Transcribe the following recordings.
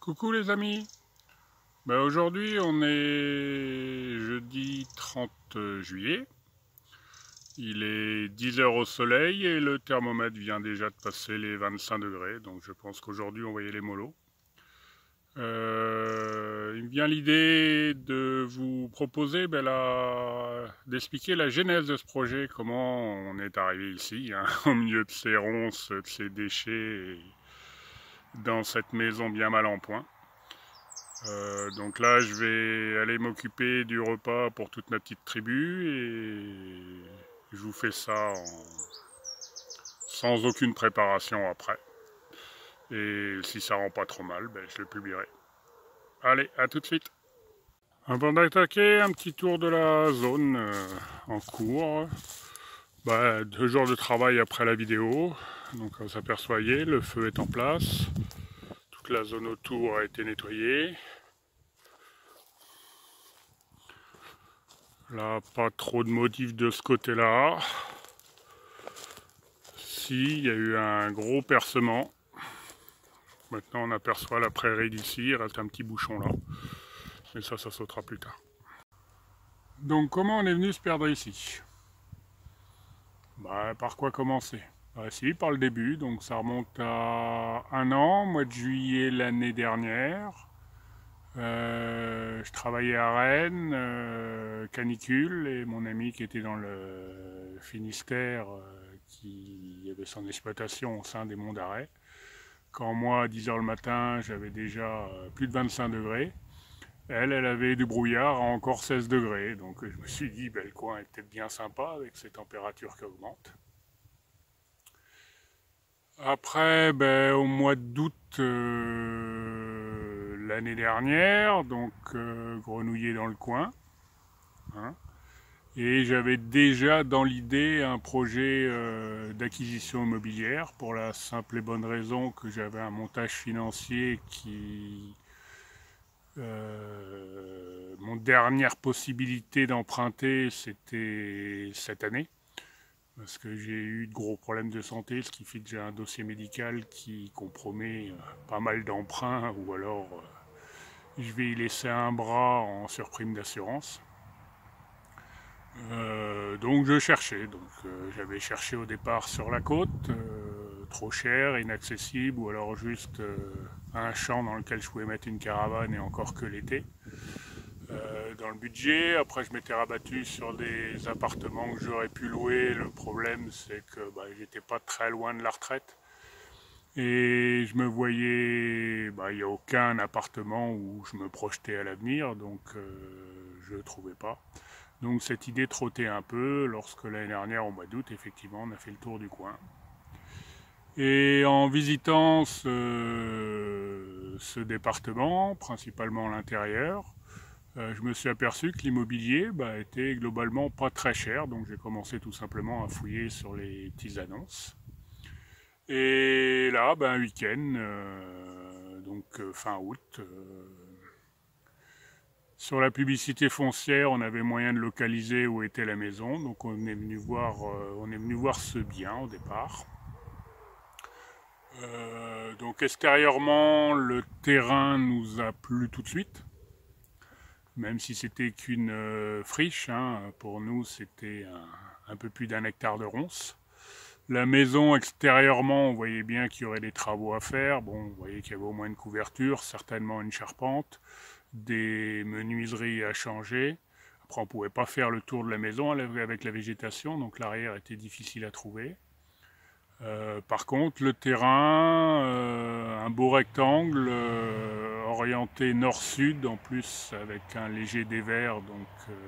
Coucou les amis. Aujourd'hui on est jeudi 30 juillet. Il est 10 heures au soleil et le thermomètre vient déjà de passer les 25 degrés. Donc je pense qu'aujourd'hui on va y aller mollo. Il me vient l'idée de vous proposer d'expliquer la genèse de ce projet, comment on est arrivé ici, hein, au milieu de ces ronces, de ces déchets, et dans cette maison bien mal en point. Donc là, je vais aller m'occuper du repas pour toute ma petite tribu et je vous fais ça sans aucune préparation après. Et si ça rend pas trop mal, je le publierai. Allez, à tout de suite. Avant d'attaquer, un petit tour de la zone en cours. 2 jours de travail après la vidéo. Donc comme ça s'aperçoyez, le feu est en place. Toute la zone autour a été nettoyée. Là, pas trop de motifs de ce côté-là. Si, il y a eu un gros percement. Maintenant, on aperçoit la prairie d'ici. Il reste un petit bouchon là. Mais ça sautera plus tard. Donc, comment on est venu se perdre ici? Par quoi commencer? Si, par le début. Donc, ça remonte à 1 an, mois de juillet l'année dernière. Je travaillais à Rennes, canicule, et mon ami qui était dans le Finistère, qui avait son exploitation au sein des monts d'Arrée. Quand moi, à 10 h le matin, j'avais déjà plus de 25 degrés, elle avait du brouillard à encore 16 degrés. Donc je me suis dit, le coin est peut-être bien sympa avec ces températures qui augmentent. Après, au mois d'août l'année dernière, donc grenouiller dans le coin. Hein, et j'avais déjà dans l'idée un projet d'acquisition immobilière pour la simple et bonne raison que j'avais un montage financier qui... mon dernière possibilité d'emprunter, c'était cette année. Parce que j'ai eu de gros problèmes de santé, ce qui fait que j'ai un dossier médical qui compromet pas mal d'emprunts, ou alors je vais y laisser un bras en surprime d'assurance. Donc je cherchais, j'avais cherché au départ sur la côte, trop cher, inaccessible, ou alors juste un champ dans lequel je pouvais mettre une caravane et encore que l'été. Dans le budget, après je m'étais rabattu sur des appartements que j'aurais pu louer. Le problème c'est que j'étais pas très loin de la retraite. Et je me voyais, il n'y a aucun appartement où je me projetais à l'avenir, donc je ne trouvais pas. Donc cette idée trottait un peu lorsque l'année dernière, au mois d'août, effectivement, on a fait le tour du coin. Et en visitant ce département, principalement l'intérieur, je me suis aperçu que l'immobilier était globalement pas très cher. Donc j'ai commencé tout simplement à fouiller sur les petites annonces. Et là, un week-end, fin août, sur la publicité foncière, on avait moyen de localiser où était la maison, donc on est venu voir ce bien au départ. Donc extérieurement, le terrain nous a plu tout de suite, même si c'était qu'une friche. Hein, pour nous, c'était un peu plus d'1 hectare de ronces. La maison extérieurement, on voyait bien qu'il y aurait des travaux à faire. Bon, on voyait qu'il y avait au moins une couverture, certainement une charpente, des menuiseries à changer. Après, on ne pouvait pas faire le tour de la maison avec la végétation, donc l'arrière était difficile à trouver. Par contre, le terrain, un beau rectangle orienté nord-sud, en plus avec un léger dévers, donc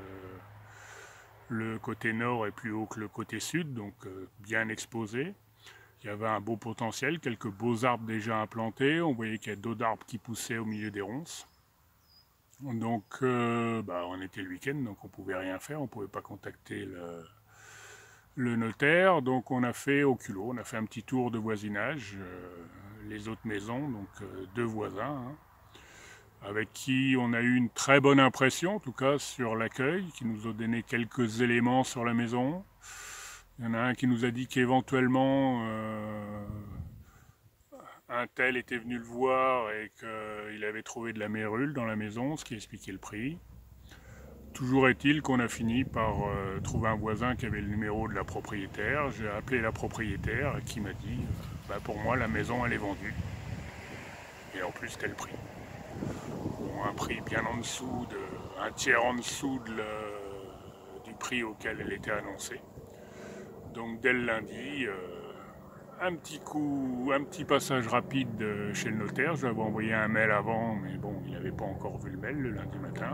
le côté nord est plus haut que le côté sud, donc bien exposé. Il y avait un beau potentiel, quelques beaux arbres déjà implantés. On voyait qu'il y a d'autres arbres qui poussaient au milieu des ronces. Donc, on était le week-end, donc on ne pouvait rien faire. On ne pouvait pas contacter le notaire. Donc, on a fait au culot. On a fait un petit tour de voisinage, les autres maisons, donc 2 voisins, hein, avec qui on a eu une très bonne impression, en tout cas sur l'accueil, qui nous a donné quelques éléments sur la maison. Il y en a un qui nous a dit qu'éventuellement un tel était venu le voir et qu'il il avait trouvé de la mérule dans la maison, ce qui expliquait le prix. Toujours est-il qu'on a fini par trouver un voisin qui avait le numéro de la propriétaire. J'ai appelé la propriétaire qui m'a dit pour moi la maison elle est vendue. Et en plus tel prix. Bon, un prix bien en dessous, un tiers en dessous du prix auquel elle était annoncée. Donc dès le lundi, un petit passage rapide chez le notaire. Je lui avais envoyé un mail avant, mais bon, il n'avait pas encore vu le mail le lundi matin.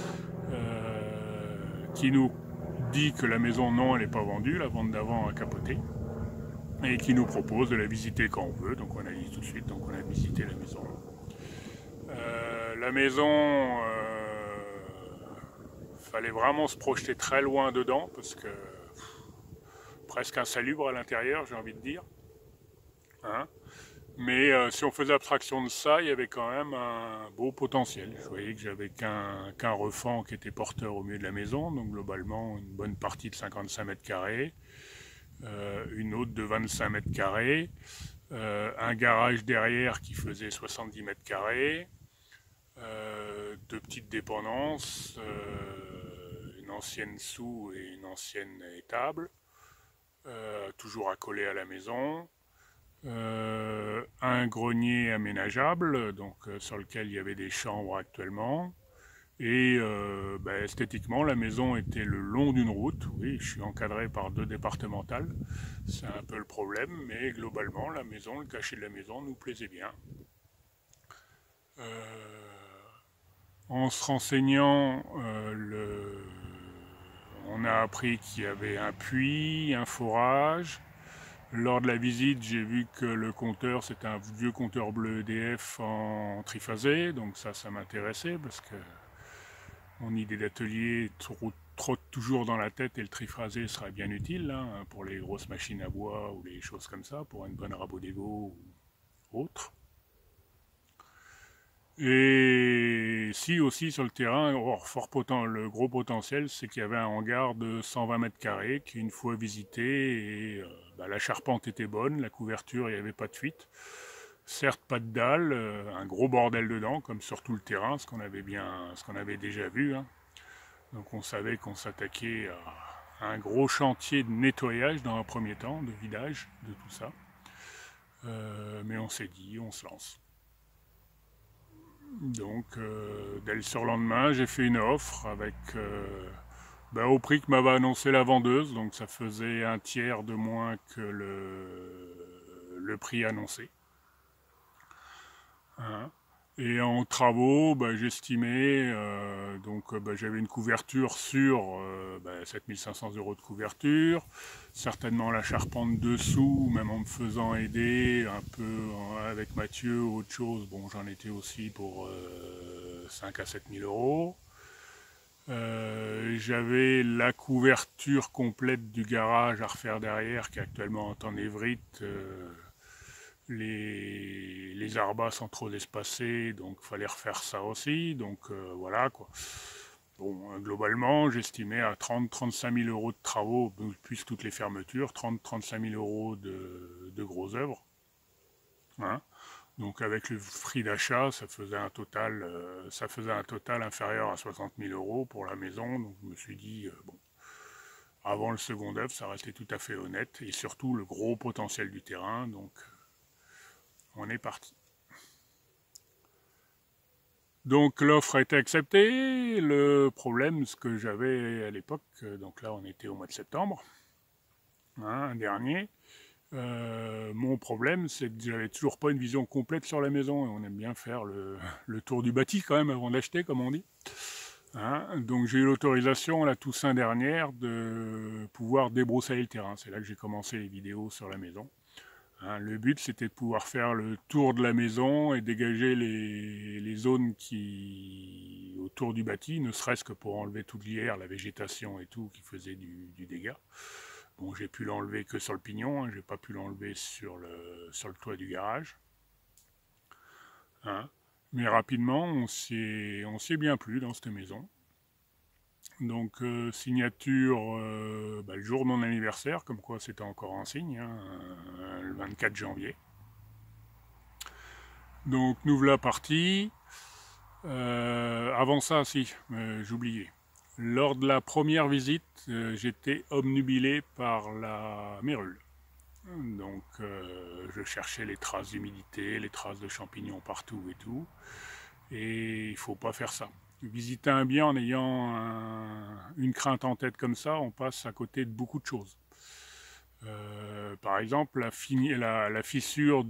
Qui nous dit que la maison, non, elle n'est pas vendue, la vente d'avant a capoté, et qui nous propose de la visiter quand on veut. Donc on a dit tout de suite, donc on a visité la maison. La maison, fallait vraiment se projeter très loin dedans, parce que presque insalubre à l'intérieur, j'ai envie de dire. Hein, mais si on faisait abstraction de ça, il y avait quand même un beau potentiel. Je voyais que j'avais qu'un refend qui était porteur au milieu de la maison, donc globalement une bonne partie de 55 mètres carrés, une autre de 25 mètres carrés, un garage derrière qui faisait 70 mètres carrés, deux petites dépendances, une ancienne sous et une ancienne étable, toujours accolée à la maison. Un grenier aménageable, donc sur lequel il y avait des chambres actuellement. Et esthétiquement, la maison était le long d'une route. Oui, je suis encadré par 2 départementales. C'est un peu le problème, mais globalement, la maison, le cachet de la maison nous plaisait bien. En se renseignant, on a appris qu'il y avait un puits, un forage. Lors de la visite, j'ai vu que le compteur, c'était un vieux compteur bleu EDF en triphasé, donc ça m'intéressait parce que mon idée d'atelier trotte toujours dans la tête et le triphasé serait bien utile hein, pour les grosses machines à bois ou les choses comme ça, pour une bonne rabot d'égo ou autre. Et si aussi sur le terrain, le gros potentiel, c'est qu'il y avait un hangar de 120 mètres carrés qui une fois visité, et la charpente était bonne, la couverture, il n'y avait pas de fuite. Certes pas de dalle, un gros bordel dedans, comme sur tout le terrain, ce qu'on avait déjà vu. Hein. Donc on savait qu'on s'attaquait à un gros chantier de nettoyage dans un premier temps, de vidage de tout ça. Mais on s'est dit, on se lance. Donc, dès le surlendemain, j'ai fait une offre avec au prix que m'avait annoncé la vendeuse, donc ça faisait un tiers de moins que le prix annoncé. Hein. Et en travaux, j'estimais, j'avais une couverture sur 7500 € de couverture, certainement la charpente dessous, même en me faisant aider un peu avec Mathieu ou autre chose, bon j'en étais aussi pour 5 à 7 000 €. J'avais la couverture complète du garage à refaire derrière, qui est actuellement en névrite. Les arbas sont trop espacés, donc il fallait refaire ça aussi, donc voilà quoi. Bon, globalement, j'estimais à 30-35 000 € de travaux, plus toutes les fermetures, 30-35 000 € de gros œuvres. Hein. Donc avec le prix d'achat, ça faisait un total inférieur à 60 000 € pour la maison, donc je me suis dit, avant le second œuvre, ça restait tout à fait honnête, et surtout le gros potentiel du terrain, donc on est parti. Donc l'offre a été acceptée. Le problème, ce que j'avais à l'époque, donc là on était au mois de septembre, un dernier, mon problème c'est que j'avais toujours pas une vision complète sur la maison, et on aime bien faire le tour du bâti quand même avant d'acheter, comme on dit. Hein, donc j'ai eu l'autorisation la Toussaint dernière de pouvoir débroussailler le terrain. C'est là que j'ai commencé les vidéos sur la maison. Hein, le but, c'était de pouvoir faire le tour de la maison et dégager les zones autour du bâti, ne serait-ce que pour enlever toute l'hier, la végétation et tout qui faisait du dégât. Bon, j'ai pu l'enlever que sur le pignon, hein, j'ai pas pu l'enlever sur le toit du garage. Hein, mais rapidement, on s'y est bien plu dans cette maison. Donc signature le jour de mon anniversaire, comme quoi c'était encore un signe, hein, le 24 janvier. Donc nous voilà partis. Avant ça, si, j'oubliais. Lors de la première visite, j'étais obnubilé par la mérule. Donc je cherchais les traces d'humidité, les traces de champignons partout et tout. Et il ne faut pas faire ça. Visiter un bien en ayant une crainte en tête comme ça, on passe à côté de beaucoup de choses. Par exemple, la fissure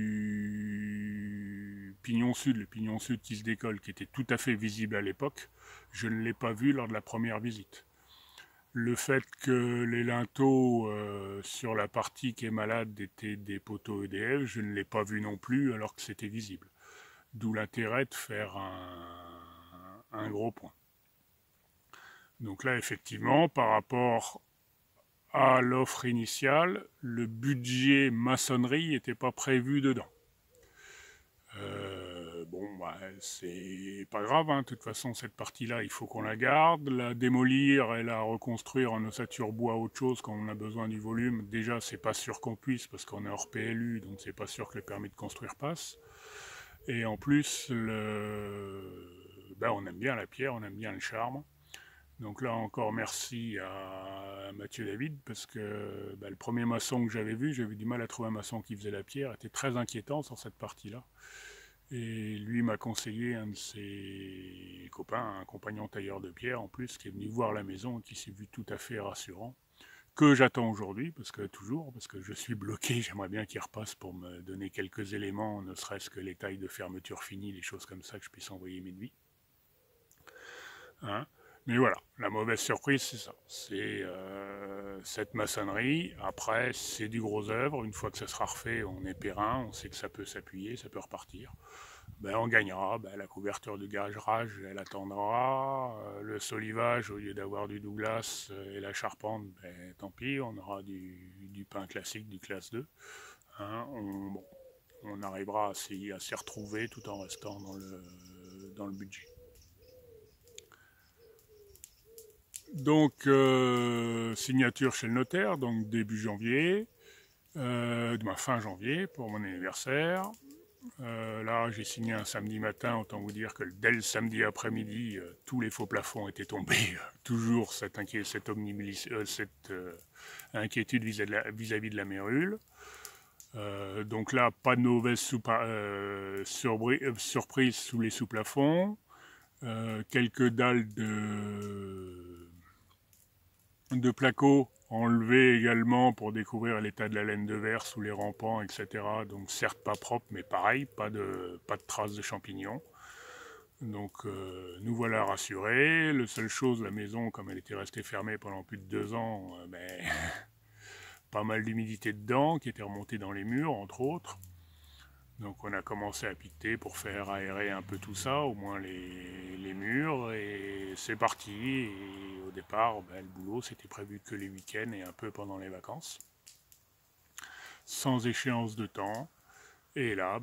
du pignon sud, le pignon sud qui se décolle, qui était tout à fait visible à l'époque, je ne l'ai pas vu lors de la première visite. Le fait que les linteaux sur la partie qui est malade étaient des poteaux EDF, je ne l'ai pas vu non plus alors que c'était visible. D'où l'intérêt de faire un gros point. Donc là, effectivement, par rapport à l'offre initiale, le budget maçonnerie n'était pas prévu dedans. Bon, bah, c'est pas grave, hein. De toute façon, cette partie-là, il faut qu'on la garde. La démolir et la reconstruire en ossature bois, autre chose, quand on a besoin du volume, déjà, c'est pas sûr qu'on puisse, parce qu'on est hors PLU, donc c'est pas sûr que le permis de construire passe. Et en plus, on aime bien la pierre, on aime bien le charme. Donc là encore, merci à Mathieu David, parce que le premier maçon que j'avais vu du mal à trouver un maçon qui faisait la pierre, était très inquiétant sur cette partie-là. Et lui m'a conseillé un de ses copains, un compagnon tailleur de pierre en plus, qui est venu voir la maison et qui s'est vu tout à fait rassurant. Que j'attends aujourd'hui, parce que je suis bloqué, j'aimerais bien qu'il repasse pour me donner quelques éléments, ne serait-ce que les tailles de fermeture finies, des choses comme ça que je puisse envoyer mes devis. Hein? Mais voilà, la mauvaise surprise, c'est ça. C'est cette maçonnerie. Après, c'est du gros œuvre. Une fois que ça sera refait, on est périn, on sait que ça peut s'appuyer, ça peut repartir. On gagnera. La couverture du garage, elle attendra. Le solivage, au lieu d'avoir du Douglas et la charpente, tant pis, on aura du pain classique, du classe 2. Hein, on arrivera à s'y retrouver tout en restant dans le budget. Donc, signature chez le notaire, donc début janvier, fin janvier pour mon anniversaire. Là, j'ai signé un samedi matin, autant vous dire que dès le samedi après-midi, tous les faux plafonds étaient tombés. Toujours cette inquiétude vis-à-vis de la mérule. Donc là, pas de mauvaise surprise sous les sous-plafonds. Quelques dalles de placo enlevés également pour découvrir l'état de la laine de verre sous les rampants, etc. Donc certes pas propre, mais pareil, pas de traces de champignons. Donc nous voilà rassurés. La seule chose, la maison, comme elle était restée fermée pendant plus de 2 ans, pas mal d'humidité dedans qui était remontée dans les murs, entre autres. Donc on a commencé à piqueter pour faire aérer un peu tout ça, au moins les murs, et c'est parti. Et au départ, le boulot, c'était prévu que les week-ends et un peu pendant les vacances, sans échéance de temps. Et là,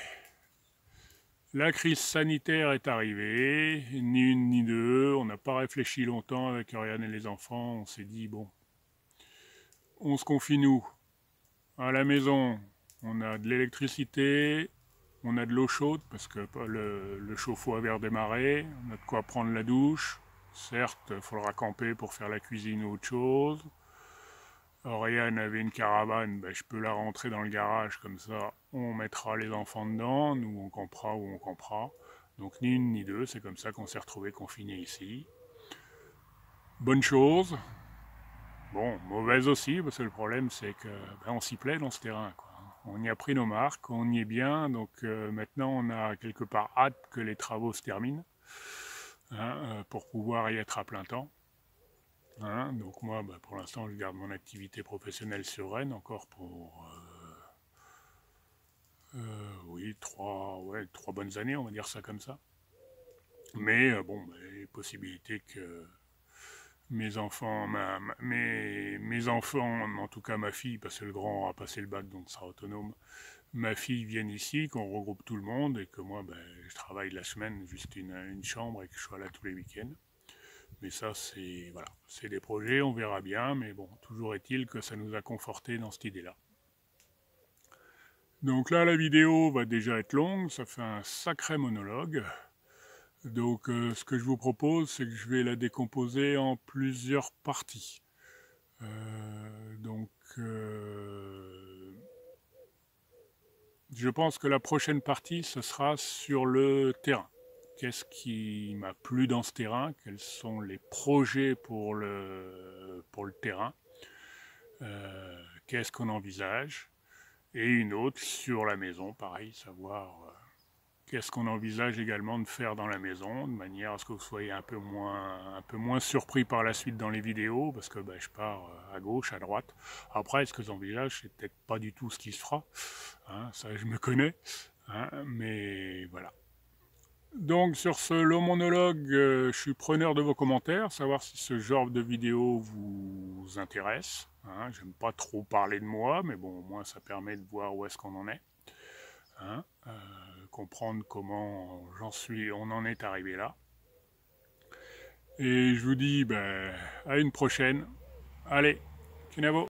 la crise sanitaire est arrivée, ni une ni deux, on n'a pas réfléchi longtemps avec Oriane et les enfants, on s'est dit, bon, on se confie nous, à la maison, on a de l'électricité, on a de l'eau chaude parce que le chauffe-eau avait redémarré, on a de quoi prendre la douche. Certes, il faudra camper pour faire la cuisine ou autre chose. Oriane avait une caravane, je peux la rentrer dans le garage comme ça, on mettra les enfants dedans, nous on campera où on campera. Donc ni une ni deux, c'est comme ça qu'on s'est retrouvés confinés ici. Bonne chose. Bon, mauvaise aussi, parce que le problème c'est que on s'y plaît dans ce terrain, quoi. On y a pris nos marques, on y est bien, donc maintenant on a quelque part hâte que les travaux se terminent, hein, pour pouvoir y être à plein temps. Hein, donc moi, pour l'instant, je garde mon activité professionnelle sur Rennes encore pour, oui, 3 bonnes années, on va dire ça comme ça. Mais les possibilités que mes enfants, mes enfants, en tout cas ma fille, parce que le grand aura passé le bac donc sera autonome, ma fille vienne ici, qu'on regroupe tout le monde et que moi je travaille la semaine, juste une chambre et que je sois là tous les week-ends. Mais ça c'est voilà, c'est des projets, on verra bien, mais bon, toujours est-il que ça nous a conforté dans cette idée-là. Donc là la vidéo va déjà être longue, ça fait un sacré monologue. Donc ce que je vous propose, c'est que je vais la décomposer en plusieurs parties. Je pense que la prochaine partie, ce sera sur le terrain. Qu'est-ce qui m'a plu dans ce terrain? Quels sont les projets pour le terrain? Qu'est-ce qu'on envisage? Et une autre sur la maison, pareil, savoir qu'est-ce qu'on envisage également de faire dans la maison, de manière à ce que vous soyez un peu moins surpris par la suite dans les vidéos, parce que je pars à gauche, à droite. Après, ce que j'envisage, c'est peut-être pas du tout ce qui se fera, hein, ça je me connais, hein, mais voilà. Donc sur ce long monologue, je suis preneur de vos commentaires, savoir si ce genre de vidéo vous intéresse. Hein. J'aime pas trop parler de moi, mais bon, au moins ça permet de voir où est-ce qu'on en est. Hein, comprendre comment on en est arrivé là. Et je vous dis à une prochaine. Allez, Kinavo.